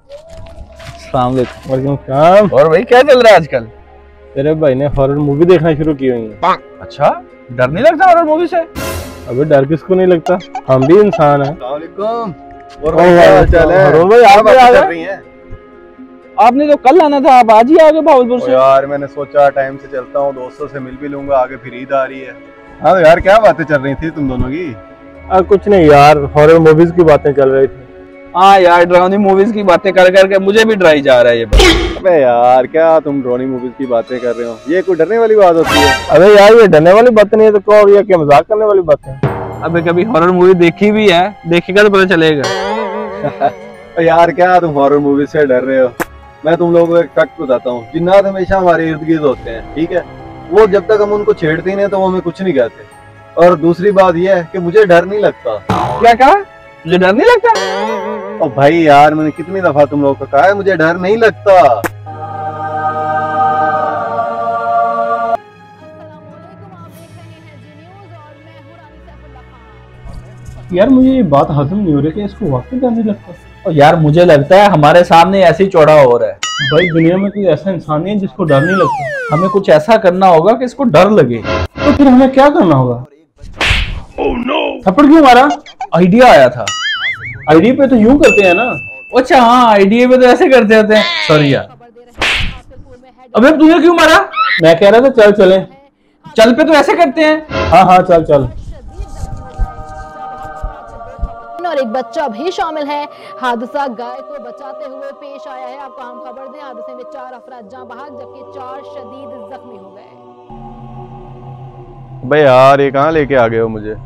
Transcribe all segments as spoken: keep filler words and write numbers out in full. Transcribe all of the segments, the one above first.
अस्सलाम वालेकुम। और भाई क्या चल रहा है आजकल? तेरे भाई ने हॉरर मूवी देखना शुरू की हुई है। अच्छा, डर नहीं लगता हॉरर मूवी से? अबे डर किसको नहीं लगता, हम भी इंसान हैं। और भाई क्या हाल चाल है? भाई आप भी आ गए? आपने तो कल आना था, आप आज ही आ गए भावलपुर से। यार मैंने सोचा टाइम से चलता हूँ, दोस्तों से मिल भी लूंगा, आगे फिर ईद आ रही है। हाँ तो यार क्या बातें चल रही थी तुम दोनों की? आ, कुछ नहीं यार, हॉरर मूवीज की बातें चल रही थी। हाँ यार, डरावनी मूवीज की बातें कर करके मुझे भी डराई जा रहा है ये बात। अबे यार क्या तुम डरावनी मूवीज की बातें कर रहे हो? ये कोई डरने वाली बात होती है? अबे यार ये डरने वाली बातें नहीं है तो कहो ये क्या मजाक करने वाली बातें हैं? अबे कभी हॉरर मूवी देखी भी है, देखेगा तो पता चलेगा। यार क्या तुम हॉरर मूवीज से डर रहे हो? मैं तुम लोगों को एक फैक्ट बताता हूँ, जिन्नात हमेशा हमारे इर्द गिर्द होते हैं, ठीक है? वो जब तक हम उनको छेड़ते नहीं तो वो हमें कुछ नहीं कहते। और दूसरी बात यह है कि मुझे डर नहीं लगता। क्या कहा? मुझे डर नहीं लगता? ओ भाई यार मैंने कितनी दफा तुम लोगों को कहा है मुझे डर नहीं लगता। यार मुझे ये बात हजम नहीं हो रही कि इसको वाकई डर नहीं लगता। और यार मुझे लगता है हमारे सामने ऐसे ही चौड़ा हो रहा है। भाई दुनिया में कोई ऐसा इंसान नहीं है जिसको डर नहीं लगता। हमें कुछ ऐसा करना होगा कि इसको डर लगे। तो फिर हमें क्या करना होगा? oh, no. थप्पड़ क्यों मारा? आइडिया आया था। आईडी पे तो यूं करते हैं ना। अच्छा हाँ, आईडी पे तो ऐसे करते होते हैं। सॉरी यार। अबे तूने क्यों मारा? मैं कह रहा था चल चले। चल पे तो ऐसे करते हैं। हाँ हाँ चल चल। और एक बच्चा भी शामिल है। हादसा गाय को बचाते हुए पेश आया है। आपको हम खबर दें, हादसे में चार अफराद जान बहक जबकि चार शदीद जख्मी हो गए। भाई यार ये कहाँ लेके आ गए हो मुझे?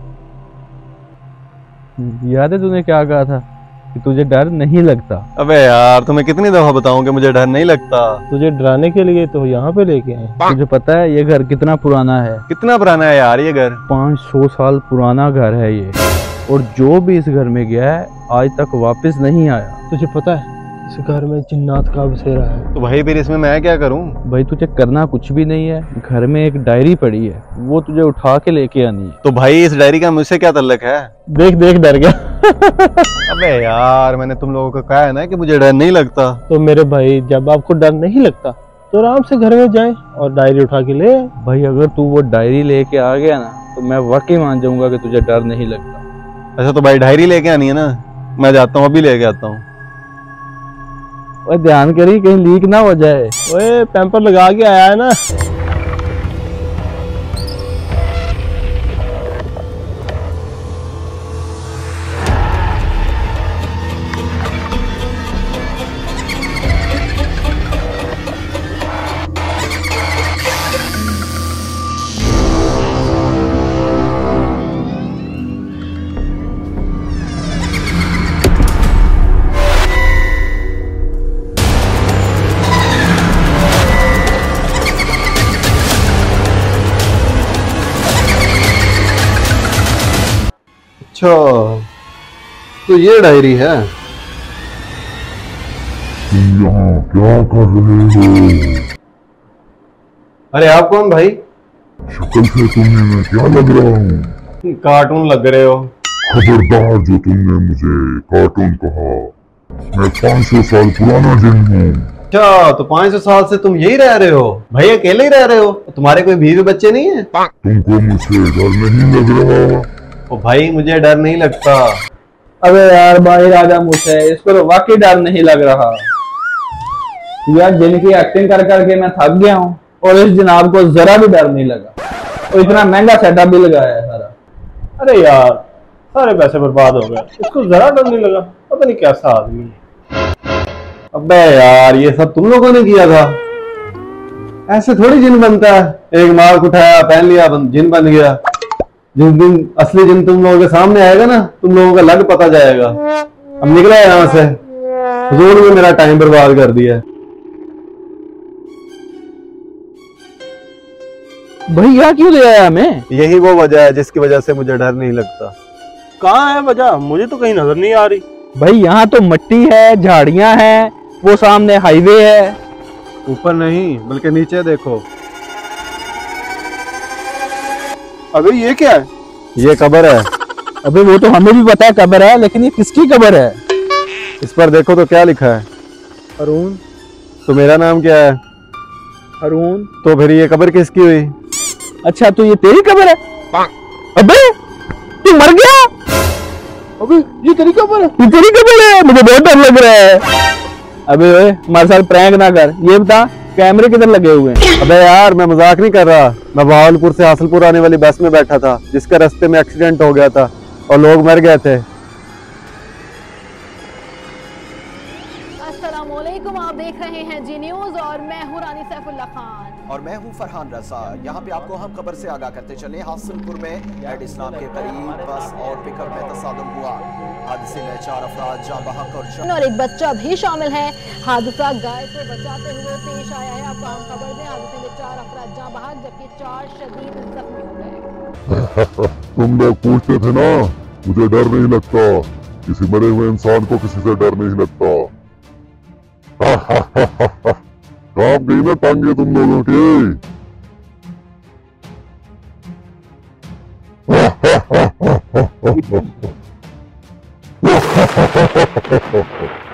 याद है तूने क्या कहा था कि तुझे डर नहीं लगता? अबे यार तुम्हें कितनी दफा बताऊं कि मुझे डर नहीं लगता। तुझे डराने के लिए तो यहाँ पे लेके आए। तुझे पता है ये घर कितना पुराना है? कितना पुराना है यार ये घर? पाँच सौ साल पुराना घर है ये, और जो भी इस घर में गया है आज तक वापस नहीं आया। तुझे पता है इस घर में जिन्नात का बसेरा है। तो भाई फिर इसमें मैं क्या करूं? भाई तुझे करना कुछ भी नहीं है, घर में एक डायरी पड़ी है, वो तुझे उठा के लेके आनी है। तो भाई इस डायरी का मुझसे क्या ताल्लुक है? देख देख डर गया। अबे यार मैंने तुम लोगों को कहा है ना कि मुझे डर नहीं लगता। तो मेरे भाई जब आपको डर नहीं लगता तो आराम से घर में जाए और डायरी उठा के ले। भाई अगर तू वो डायरी लेके आ गया ना तो मैं वाकई मान जाऊंगा कि तुझे डर नहीं लगता। अच्छा तो भाई डायरी लेके आनी है ना, मैं जाता हूँ अभी लेके आता हूँ। ओए ध्यान करी कहीं लीक ना हो जाए। ओए पैम्पर लगा के आया है ना। अच्छा तो ये डायरी है। तुम यहाँ क्या कर रहे हो? अरे आप कौन भाई? शक्ल से तुम्हें मैं क्या लग रहा हूँ? कार्टून लग रहे हो। खबरदार जो तुमने मुझे कार्टून कहा, मैं पाँच सौ साल पुराना जिन हूँ। अच्छा तो पाँच सौ साल से तुम यही रह रहे हो? भाई अकेले ही रह रहे हो? तुम्हारे कोई बीवी बच्चे नहीं है? तुमको मुझसे डर नहीं लग रहा? ओ भाई मुझे डर नहीं लगता। अबे यार बाहर आ जा मुझसे, इसको तो वाकई डर नहीं लग रहा यार। जिनकी एक्टिंग कर करके मैं थक गया हूँ और इस जनाब को जरा भी डर नहीं लगा, और इतना महंगा सेटअप भी लगाया है सारा। अरे यार सारे पैसे बर्बाद हो गए, इसको जरा डर नहीं लगा। पता नहीं कैसा आदमी है। अबे यार ये सब तुम लोगों ने किया था? ऐसे थोड़ी जिन बनता है, एक मार्क उठाया पहन लिया जिन बन गया। जिस दिन असली जिन तुम लोगों के सामने आएगा ना, तुम लोगों का लग पता जाएगा। अब निकला है यहाँ से, हुजूर ने मेरा टाइम बर्बाद कर दिया है। भैया क्यों ले आया हमें? यही वो वजह है जिसकी वजह से मुझे डर नहीं लगता। कहाँ है वजह? मुझे तो कहीं नजर नहीं आ रही। भाई यहाँ तो मिट्टी है, झाड़ियां हैं, वो सामने हाईवे है। ऊपर नहीं बल्कि नीचे देखो। अबे ये क्या है? ये कब्र है। अबे वो तो हमें भी पता है कब्र है, लेकिन ये किसकी कब्र है? इस पर देखो तो क्या लिखा है? अरुण। तो मेरा नाम क्या है? अरुण। तो फिर ये कब्र किसकी हुई? अच्छा तो ये तेरी कब्र है? अबे तू मर गया? अबे ये तेरी कब्र है? ये तेरी कब्र है? मुझे बहुत डर लग रहा है। अबे ओए हमारे साथ प्रैंक ना कर। ये बता कैमरे किधर लगे हुए हैं? अबे यार मैं मजाक नहीं कर रहा, मैं बहावलपुर से हासिलपुर आने वाली बस में बैठा था जिसका रास्ते में एक्सीडेंट हो गया था और लोग मर गए थे। अस्सलामुअलैकुम, आप देख रहे हैं जी न्यूज और मैं हूं रानी सैफुल्लाह खान और मैं हूं फरहान रजा। यहाँ पे आपको हम खबर से आगाह करते चले। हासिलपुर में एड इस्लाम के करीब बस और पिकअप में तसादुम हुआ। हादसे में चार अफराद जाँ बहक और शम... और एक बच्चा भी शामिल है। हादसा गाय को बचाते हुए पेश आया है। आपको हम खबर दें, हादसे में चार अफराद जाँ बहक जबकि चार शदीद जख्मी हो गए। तुम लोग पूछते थे ना मुझे डर नहीं लगता, किसी मरे हुए इंसान को किसी से डर नहीं लगता। काम गई ना टांगे तुम लोगों की।